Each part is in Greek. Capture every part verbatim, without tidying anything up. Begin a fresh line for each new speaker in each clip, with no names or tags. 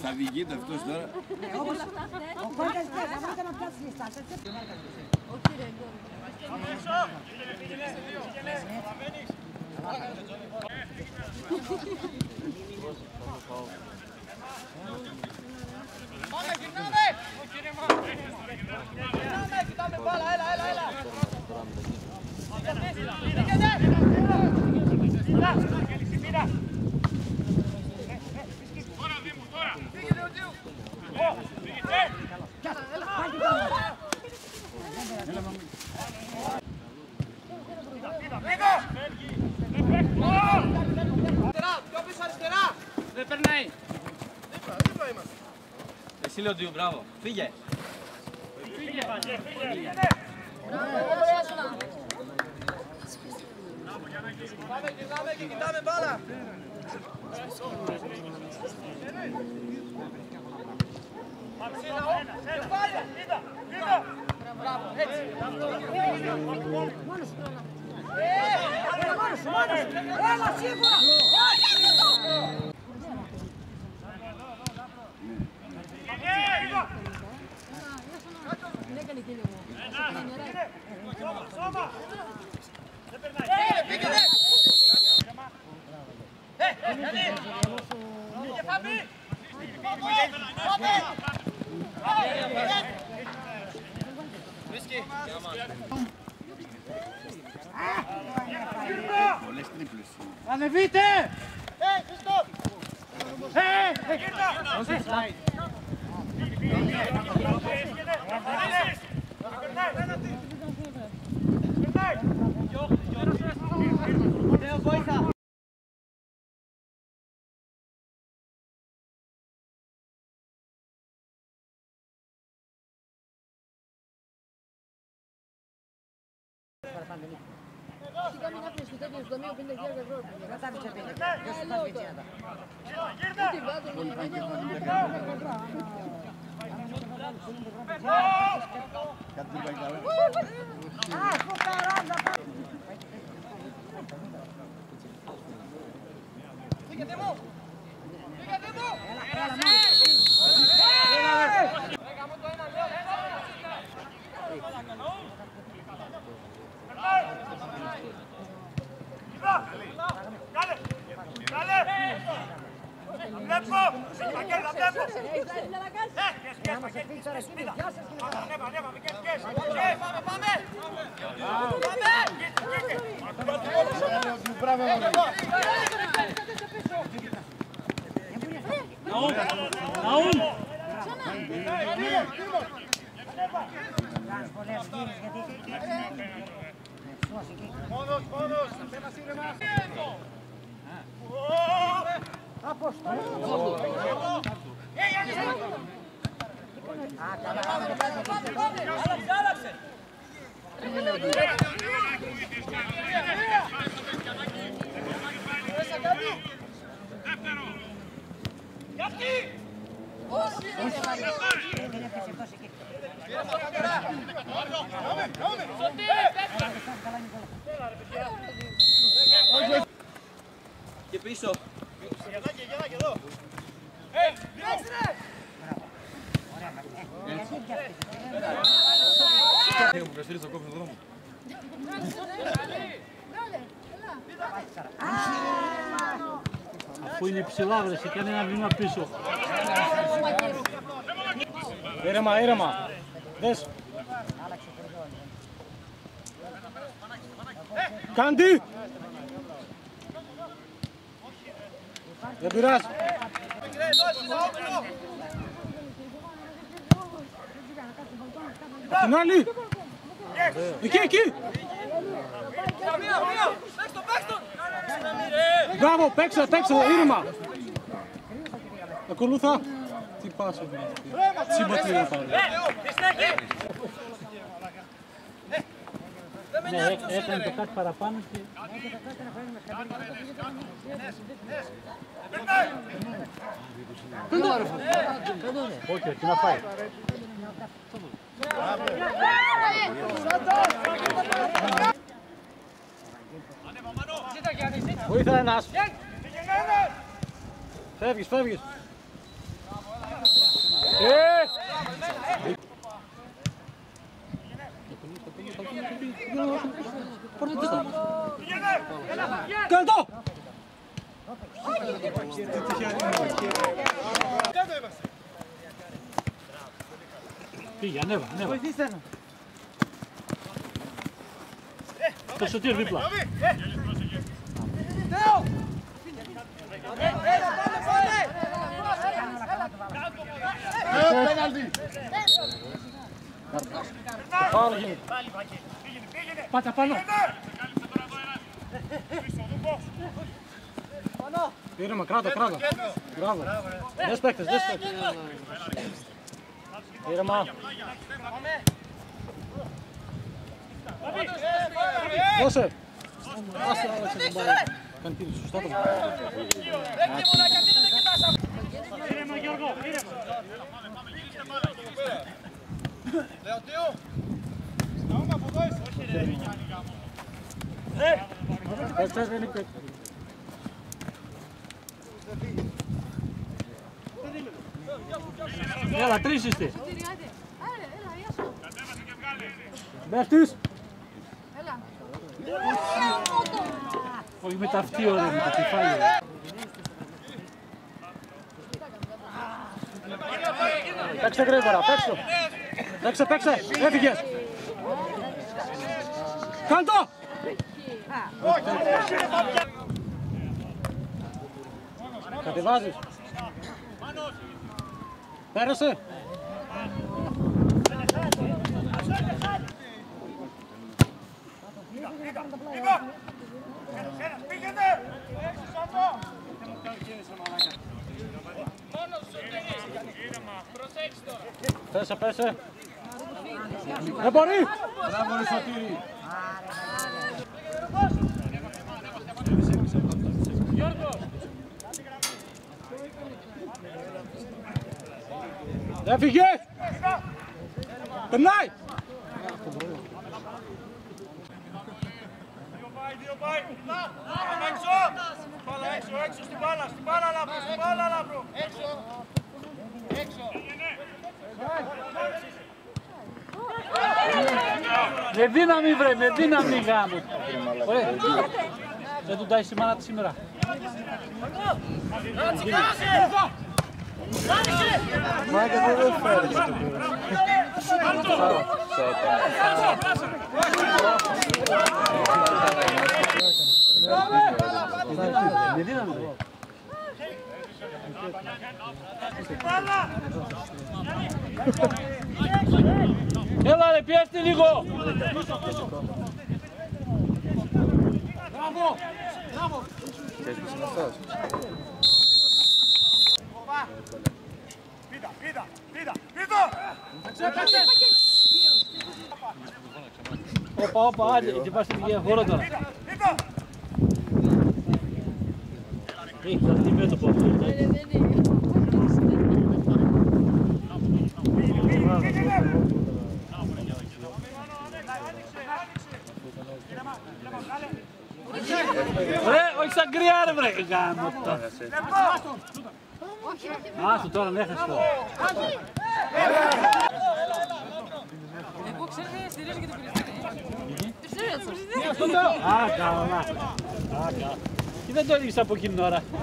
Θα διηγείται αυτός τώρα.
Ναι, όμως ο Κόντας πέρα, άμα ήταν να πιάσει λιστά.
Όχι ρε, γκολ.
Πάμε, γυρνάμε! Γυρνάμε, κοιτάμε μπάλα, έλα, έλα, έλα!
Τώρα Δήμου, τώρα!
Φύγετε ο Τζιου! Πιο πίσω αριστερά!
Δεν περνάει.
Δίπλα, δίπλα είμαστε.
Εσύ λέω Τζιου, μπράβο. Φύγε.
Φύγε, φύγε, φύγε!
Πάμε, γυρνάμε και κοιτάμε μπάλα.
Μαξίνα, κεφάλια, είδα, είδα!
Μπράβο, έτσι.
Μόνος σου. Έλα, μόνος σου, μόνος σου. Έλα, σίγουρα.
Δεν έκανε και λίγο.
Σώμα, σώμα! Δεν περνάει.
Πήγαινε! Ε, γιατί! Πήγε Φάμπη! Πάμε! Βρίσκει!
Πολλές τρίπλες.
Ανεβείτε! Ε, Χριστό! Ε, γύρνα! Λέω βοήθα!
Σιγά μην άφηνες το τέτοιο στο μείο πενήντα χιλιάδες ευρώ.
Δεν τα άφησε πέντε. Δεν σου τα βιτζέτα.
Τι βάζω, μην είναι.
Κάτι δεν πάει καλά.
Α, φουκαράντα.
Φύγετε μου! Φύγετε μου!
Έλα, έλα, μόνος σου.
Λέγα μου το ένα, λέω, ένα!
Κάλε! Κάλε! Βλέπω! Αγγέλα, βλέπω! Ε, κες, κες,
Άμα σε φύγει τώρα εκεί, γεια σας.
ανέβα, ανέβα, μην κες, κες!
Πάμε, πάμε! Πάμε!
Μπράβο,
Ναούμ! Ναούμ!
Κάνεις πολλές γύρες γιατί... Σώσε εκεί.
Μόνος, μόνος! Ένας ήρεμα!
Αποστολή. Α, καλά, πάμε και πάμε.
Άλλαξε, άλλαξε!
Γιατί!
Δεν έπιασε αυτός εκεί.
Και πίσω.
Γελά και γελά και εδώ!
Διώξε ρε!
Γιατί πιάste.
Έχω μου καστήρι στο κόψο δρόμο.
Αφού είναι ψηλά βρε, σε κάνει ένα βήμα πίσω.
Ήρεμα, ήρεμα. Δες. Κάντι! Δεν πειράζει. Απ' την άλλη. Εκεί, εκεί. Μπράβο, παίξε, παίξε, ήρεμα. Ακολούθα. Τι πάσα. Συμπατρίδα πάλι.
Ναι, έκανε το κάτι παραπάνω και... Όχι, εκεί να πάει.
Βοήθα ένας. Φεύγεις, φεύγεις. Κάνε το!
Πήγε, ανέβα, ανέβα. Το Σωτήρ δίπλα.
Πέναλτι.
Φάουλ γίνεται. Πάτα πάνω. Ήρεμα, κράτα, κράτα. Μπράβο. Δες παίκτες, δες παίκτες. Ήρεμα. Δώσε. Άσε να άλλαξε την μπάλα. Κάνει τύλη, σωστά το.
Ήρεμα Γιώργο, ήρεμα. Λεωτίου. Σταούμε από εδώ, όχι ρε Γιάννη γάμο.
Παίκτες δεν είναι παίκτες.
Έλα, τρεις είστε.
Μπέφτης.
Έλα.
Όχι με τα αυτή ωραία, με τα κεφάλια.
Παίξε γρήγορα, παίξε. Παίξε, παίξε. Έφυγες. Κάνε το. Κατεβάζεις. Πέρασε. Πέσε, πέσε. Δεν μπορεί.
Μπράβο ρε Σωτήρη.
Έφυγε. Περνάει.
Δύο πάει, δύο πάει. Πάμε έξω. Μπάλα έξω, έξω στην μπάλα, στην μπάλα Λάμπρο, στην μπάλα Λάμπρο. Έξω. Έξω.
Με δύναμη βρε, με δύναμη γάμο. Ωραία. Δεν του τάει σημάνα τη σήμερα.
Μάγκα δεν το φέρεις.
Με δύναμη βρε. Έλα ρε, πιέστε λίγο.
Μπράβο. Μπράβο.
Πίτα, πίτα, πίτα, πίτα.
Όπα, όπα, άντε, και πας στην δικαία χώρα τώρα.
Πίτα.
Έχει, θα δει μέτωπο αυτό. Ρε, όχι σαν κρυά ρε βρε, γάμο το. Άστο τώρα, ναι, έχασε το.
Εγώ ξέρω να στηρίζω και το Χριστίνη.
Α, καλά. Α, καλά. Και δεν το έδειξα από εκείνη την ώρα.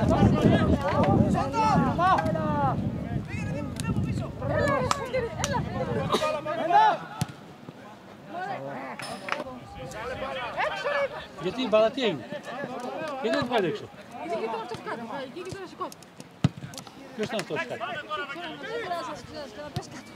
Γιατί η μπάλα τι έγινε. Γιατί δεν την πάλι έξω.
Είναι και τώρα το κάτω, εκεί και τώρα σηκώθηκε.
Ποιος ήταν αυτός κάτι.
Δεν πρέπει να σας ξέρεις, να πες κάτω.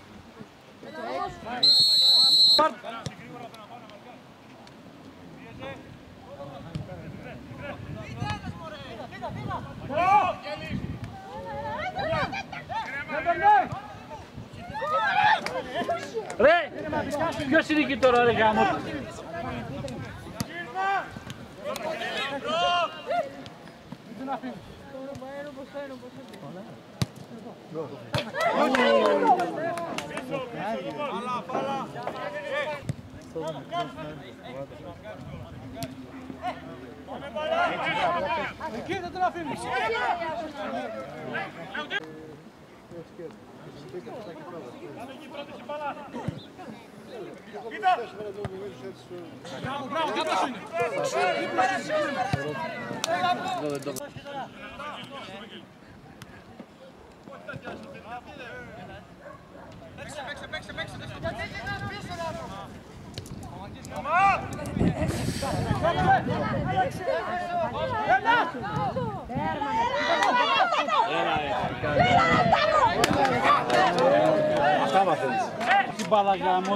Ρε, ποιος είναι εκεί τώρα ρε γάμο.
Εκεί δεν τον αφήνεις.
Αυτά μαθαίνεις.
Τι μπάλα γάμο.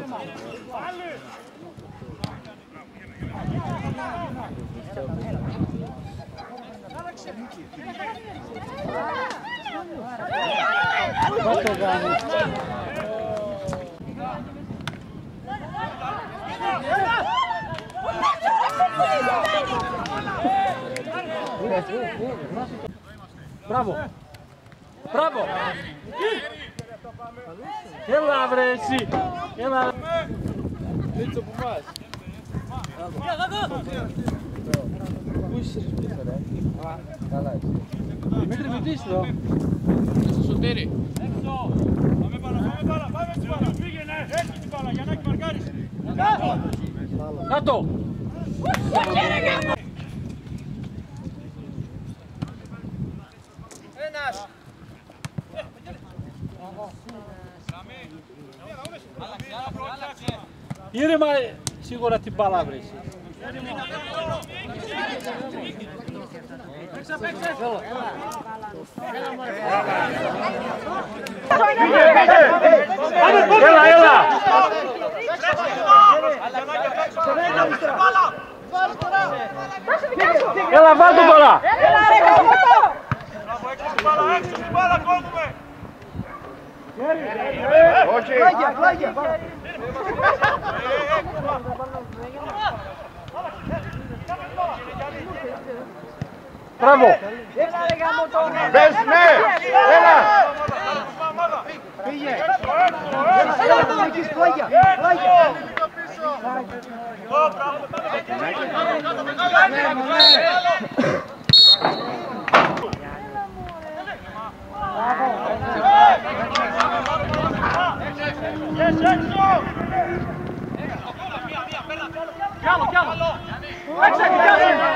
Κάτω γάμο. Μπράβο. Μπράβο. Έλα βρε εσύ. Έλα.
Λίτσο που πας. Πού είσαι σπίτι ρε. Καλά είσαι.
Δημήτρη Μητής εδώ.
Στο Σωτήρι.
Πάμε μπάλα, πάμε μπάλα, πάμε στην μπάλα. Πήγαινε, έτσι την μπάλα, για να έχει μαρκάρεις.
Κάτω.
Ένας.
Ήρεμα σίγουρα την μπάλα βρεις. Έλα, έλα. Έλα, βάλ' το τώρα.
Μπράβο, έξω την μπάλα, έξω την μπάλα, κόβουμε.
Όχι.
Μπράβο.
Μπες, ναι. Έλα.
Πήγε.
Έλα τον εκεί, πλάγια, πλάγια.
Κι άλλο, κι άλλο. Έξω, κι άλλο.